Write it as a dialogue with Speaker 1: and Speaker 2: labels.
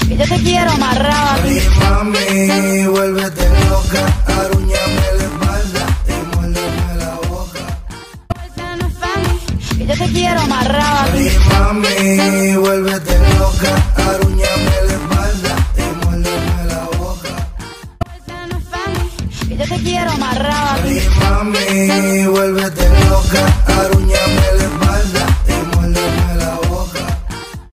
Speaker 1: que yo te quiero amarrado a ti.
Speaker 2: Mami, vuélvete loca, arúñame la espalda y muérdeme la boca.
Speaker 1: Que yo te quiero amarrado a ti.
Speaker 2: Mami, vuélvete loca, arúñame la espalda y muérdeme la boca.
Speaker 1: Que yo te quiero amarrado a ti.
Speaker 2: Mami, vuélvete loca.